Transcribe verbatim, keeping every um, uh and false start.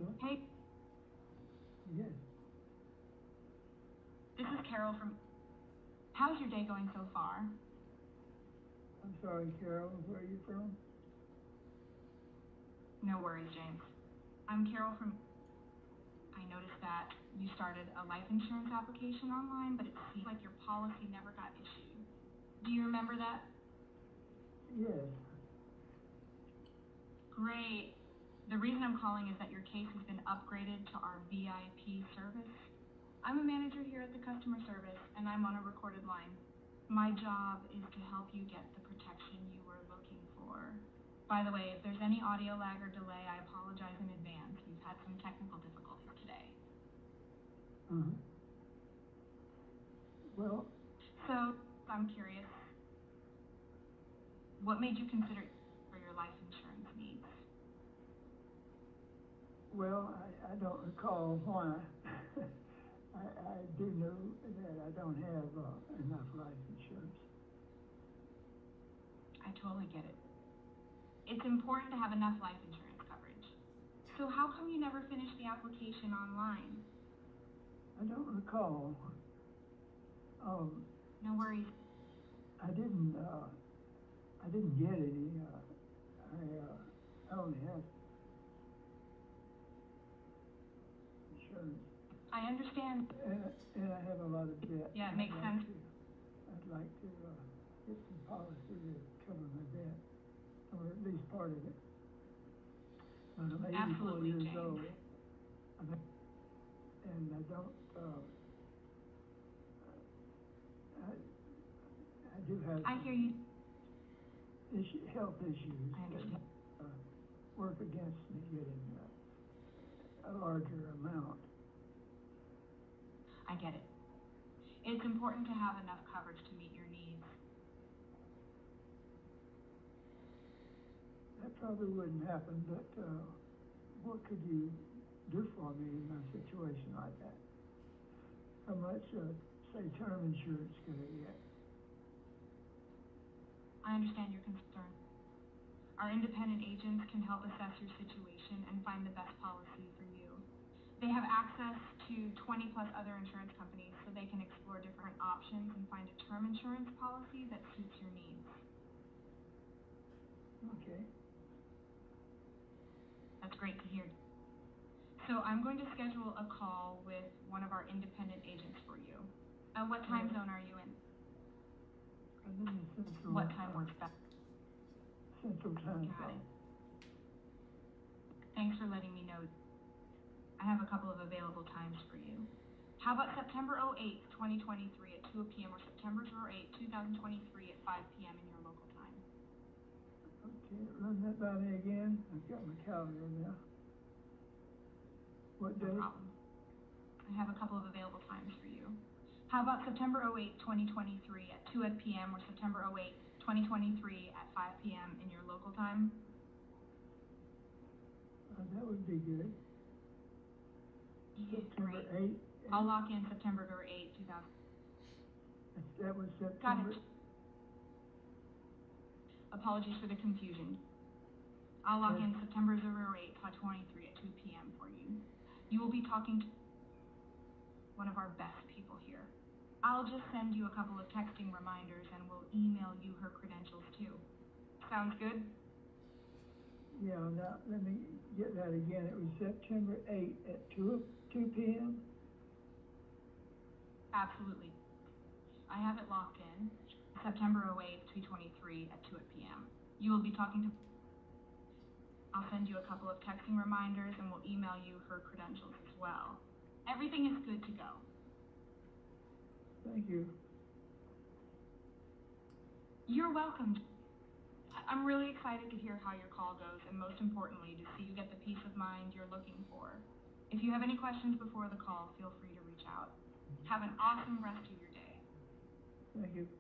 Hello? Hey, Yes. this is Carol from... How's your day going so far? I'm sorry, Carol. Where are you from? No worries, James. I'm Carol from... I noticed that you started a life insurance application online, but it seems like your policy never got issued. Do you remember that? Yes. Great. The reason I'm calling is that your case has been upgraded to our V I P service. I'm a manager here at the customer service, and I'm on a recorded line. My job is to help you get the protection you were looking for. By the way, if there's any audio lag or delay, I apologize in advance. We've had some technical difficulties today. Uh-huh. Well, So, I'm curious, what made you consider for your life insurance needs? well, I, I don't recall why. I, I do know that I don't have uh, enough life insurance. I totally get it. It's important to have enough life insurance coverage. So how come you never finished the application online? I don't recall. Um, No worries. I didn't. Uh, I didn't get any. Uh, I. Uh, I only have insurance, I understand. and, and I have a lot of debt. Yeah, it I'd makes like sense. To, I'd like to uh, get some policy to cover my debt, or at least part of it. But I'm eighty-four Absolutely, years James. old, I'm, and I don't. Uh, I, I do have I hear you. issue, health issues I understand. that uh, work against me getting uh, a larger amount. I get it. It's important to have enough coverage to meet your needs. That probably wouldn't happen, but uh, what could you do for me in a situation like that? How much, uh, say, term insurance could I get? I understand your concern. Our independent agents can help assess your situation and find the best policy for you. They have access to twenty plus other insurance companies, so they can explore different options and find a term insurance policy that suits your needs. Okay. That's great to hear. So I'm going to schedule a call with one of our independent agents for you. Uh, what time Yeah. zone are you in? I'm in the central. What time uh, works best? Central time Got zone. it. Thanks for letting me know. I have a couple of available times for you. How about September eighth, twenty twenty-three at two p m or September eighth, twenty twenty-three at five p m in your local time? Okay, run that by me again. I've got my calendar now. What No day? problem. I have a couple of available times for you. How about September eighth, twenty twenty-three at two p m or September eighth, twenty twenty-three at five p m in your local time? Uh, that would be good. Yeah, September great. eighth. I'll lock in September eighth, two thousand. That was Got September. it. Apologies for the confusion. I'll lock Okay. in September eighth, twenty twenty-three at two p m for you. You will be talking to one of our best people here. I'll just send you a couple of texting reminders and we'll email you her credentials too. Sounds good? Yeah, now, let me get that again. It was September eighth at two p m Absolutely. I have it locked in. September eighth, twenty twenty-three at two p m You will be talking to... I'll send you a couple of texting reminders and we'll email you her credentials as well. Everything is good to go. Thank you. You're welcome. I- I'm really excited to hear how your call goes and most importantly to see you get the peace of mind you're looking for. If you have any questions before the call, feel free to reach out. Have an awesome rest of your day. Thank you.